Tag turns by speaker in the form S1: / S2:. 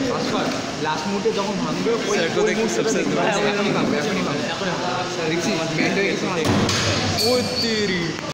S1: Last মুহূর্তে যখন ভাঙবে ওই
S2: স্যারকে দেখি
S1: মুহূর্তটা দেখতে পাবে।
S2: সাবস্ক্রাইব
S1: এখনই ভাঙবে, এখনই ভাঙবে। দেখছি ব্যান্ড হয়ে গেছে।
S2: ও তেরি